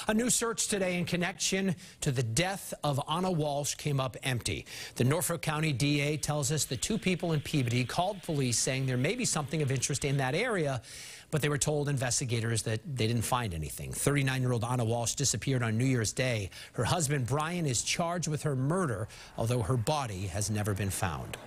A new search today in connection to the death of Ana Walshe came up empty. The Norfolk County DA tells us the two people in Peabody called police saying there may be something of interest in that area, but they were told investigators that they didn't find anything. 39-year-old Ana Walshe disappeared on New Year's Day. Her husband, Brian, is charged with her murder, although her body has never been found.